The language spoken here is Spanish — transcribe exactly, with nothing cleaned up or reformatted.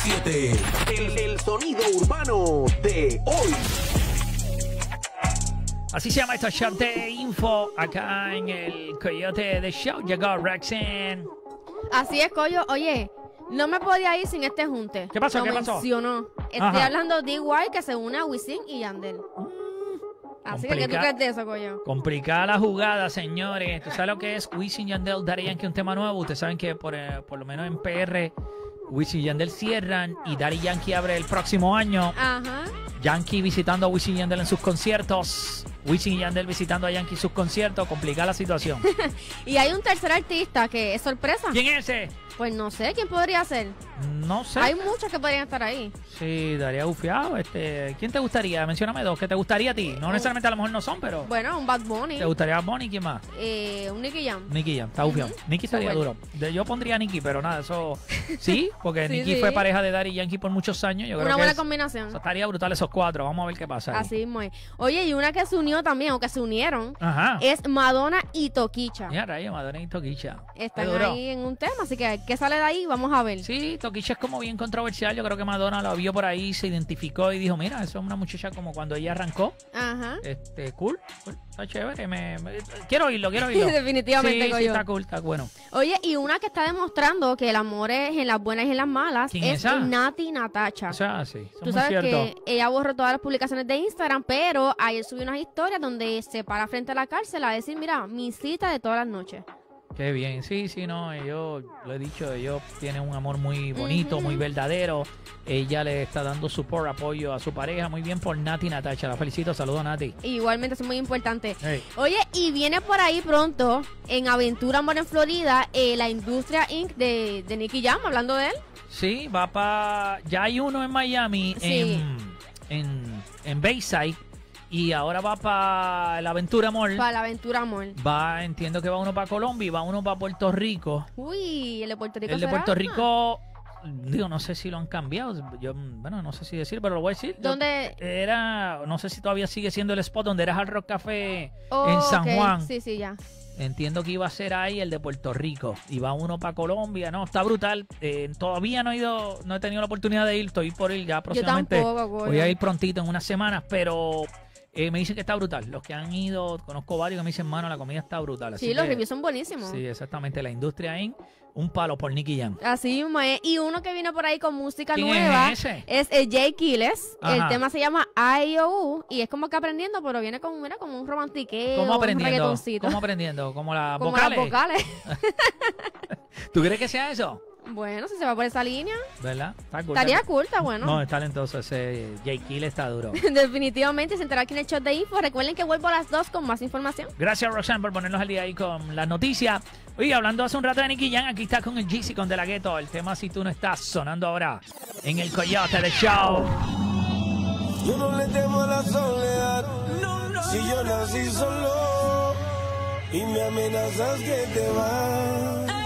siete. El, el sonido urbano de hoy. Así se llama este show de info acá en el Coyote de Show. Llegó Rexen. Así es, Coyo. Oye, no me podía ir sin este junte. ¿Qué pasó? Lo ¿Qué pasó? mencionó. Estoy Ajá. hablando de D Y que se une a Wisin y Yandel. Así que, ¿qué tú crees de eso, Coyo? Complicada la jugada, señores. ¿Tú sabes lo que es Wisin y Yandel, Daddy Yankee, un tema nuevo? Ustedes saben que por, eh, por lo menos en P R, Wisin y Yandel cierran y Daddy Yankee abre el próximo año. Ajá. Yankee visitando a Wisin y Yandel en sus conciertos. Wisin y Yandel visitando a Yankee en sus conciertos. Complicada la situación. Y hay un tercer artista que es sorpresa. ¿Quién es ese? Pues no sé, ¿quién podría ser? No sé. Hay muchos que podrían estar ahí. Sí, daría bufiado. Este, ¿quién te gustaría? Mencióname dos. ¿Qué te gustaría a ti? No necesariamente a lo mejor no son, pero... Bueno, un Bad Bunny. ¿Te gustaría Bad Bunny? ¿Quién más? Eh, un Nicky Jam. Nicky Jam, está bufiado. Ujú. Nicky estaría Súper. duro. De- yo pondría a Nicky, pero nada, eso... Sí, porque Sí, Nicky sí. fue pareja de Daddy Yankee por muchos años. Yo creo Una que buena es- combinación. eso estaría brutal esos cuatro. Vamos a ver qué pasa ahí. Así mismo es. Oye, y una que se unió también, o que se unieron, Ajá. es Madonna y Toquicha. Ya, rayo, Madonna y Toquicha. Están Qué duro. ahí en un tema, así que ¿qué sale de ahí? Vamos a ver. Sí, Toquicha es como bien controversial. Yo creo que Madonna lo vio por ahí, se identificó y dijo, mira, eso es una muchacha como cuando ella arrancó. Ajá. Este, cool, cool, está chévere. Me, me- quiero oírlo, quiero oírlo. Definitivamente, Sí, sí, Coyo. está cool, está bueno. Oye, y una que está demostrando que el amor es en las buenas y en las malas ¿Quién es es esa? Nati Natacha. O sea, sí, eso Tú es muy sabes cierto. que ella borró todas las publicaciones de Instagram, pero ayer subió unas historias donde se para frente a la cárcel a decir, mira, mi cita de todas las noches. Qué bien, sí, sí, no, ellos, lo he dicho, ellos tienen un amor muy bonito, Ujú. muy verdadero. Ella le está dando support, apoyo a su pareja. Muy bien por Nati Natacha, la felicito, saludos Nati. Igualmente, eso es muy importante. Hey. Oye, y viene por ahí pronto, en Aventura Amor en Florida, eh, la Industria incorporated de, de Nicky Jam, hablando de él. Sí, va para, ya hay uno en Miami, Sí. en, en, en Bayside, y ahora va para la Aventura Mall. Para la Aventura Amor. Va, entiendo que va uno para Colombia y va uno para Puerto Rico. Uy, el de Puerto Rico El de será? Puerto Rico, digo, no sé si lo han cambiado. Yo, bueno, no sé si decir, pero lo voy a decir. ¿Dónde? Era, no sé si todavía sigue siendo el spot donde era Hard Rock Café Oh, en San ok. Juan. Sí, sí, ya. Entiendo que iba a ser ahí el de Puerto Rico. Y va uno para Colombia. No, está brutal. Eh, todavía no he ido, no he tenido la oportunidad de ir. Estoy por ir ya próximamente. tampoco, Goyo. Voy a ir prontito en unas semanas, pero eh, me dicen que está brutal. Los que han ido, conozco varios que me dicen, mano, la comida está brutal. Así Sí, los que- reviews son buenísimos. Sí, exactamente. La industria en un palo por Nicky Jam. Así mismo es. Y uno que viene por ahí con música ¿Quién nueva es ese? es eh, Jay Quiles. El Ajá. tema se llama I O U y es como que aprendiendo, pero viene con, mira, como un romantiqueo, ¿Cómo un aprendiendo? reggaetoncito. ¿Cómo aprendiendo? ¿Como las Como vocales? las vocales. ¿Tú crees que sea eso? Bueno, si se va por esa línea, ¿Verdad? Está cool, estaría está cool. cool, está bueno. No, es talentoso ese Jay Kill, está duro. Definitivamente, se enterará aquí en el show de info. Recuerden que vuelvo a las dos con más información. Gracias, Roxanne, por ponernos al día ahí con las noticias. Oye, hablando hace un rato de Nicky Jam, aquí está con el Jeezy, con De La Ghetto. El tema Si Tú No Estás, sonando ahora en el Coyote de Show. Yo no le temo a la soledad, no, no, si yo nací solo y me amenazas que te vas.